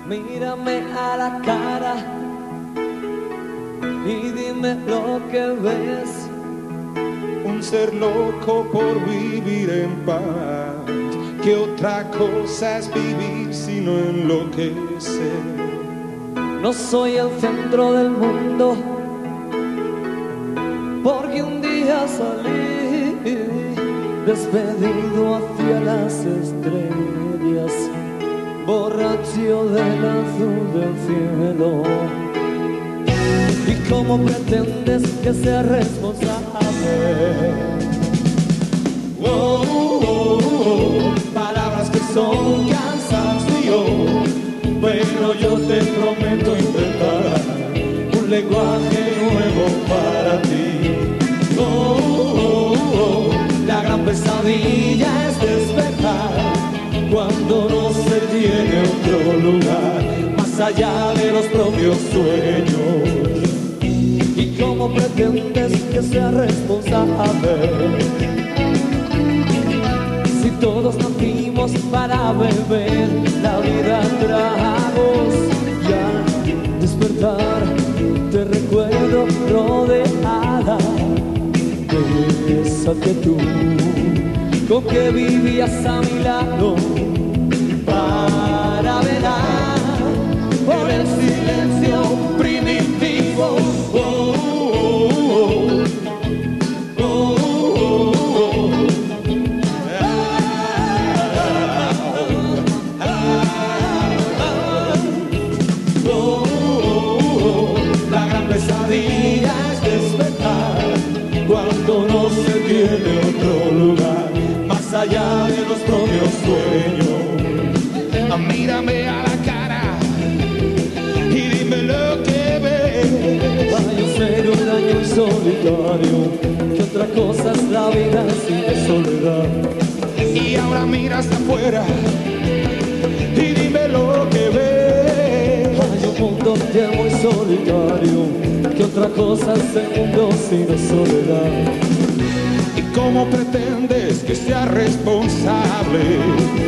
Mírame a la cara y dime lo que ves. Un ser loco por vivir en paz. ¿Qué otra cosa es vivir sino enloquecer? No soy el centro del mundo, porque un día salí despedido hacia las estrellas, borracho del azul del cielo. ¿Y cómo pretendes que sea responsable? Palabras que son cansancio, pero yo te prometo inventar un lenguaje nuevo para ti. La gran pesadilla es despertar cuando no se tiene otro lugar más allá de los propios sueños. ¿Y cómo pretendes que sea responsable si todos nacimos para beber la vida a tragos? Ya despertar te recuerdo rodeada de esa quietud con que vivías a mi lado, para velar por el silencio primitivo. La gran pesadilla es despertar cuando no se tiene otro lugar más allá de los propios sueños. Mírame a la cara y dime lo que ves. Hay un ser huraño y solitario, que otra cosa es la vida sin soledad. Y ahora mira hasta afuera y dime lo que ves. Hay un mundo lleno y solitario, que otra cosa es el mundo sin soledad. ¿Y cómo pretendes que sea responsable?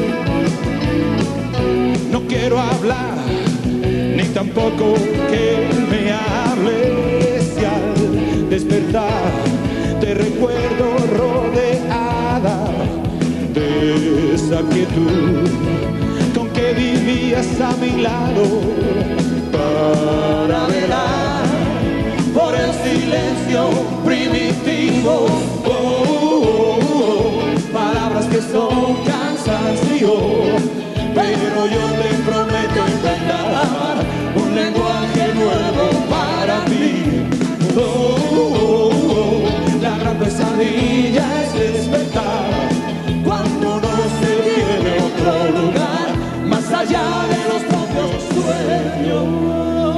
No quiero hablar, ni tampoco que me hables. Y al despertar te recuerdo rodeada de esa quietud con que vivías a mi lado, Para velar por el silencio primitivo. Palabras que son cansancio, pero yo te prometo inventar un lenguaje nuevo para ti. La gran pesadilla es despertar cuando no se tiene otro lugar más allá de los propios sueños.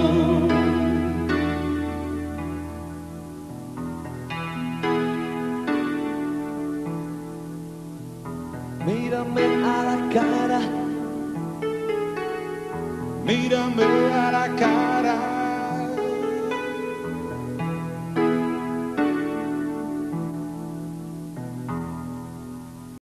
Mírame a la cara, mírame a la cara.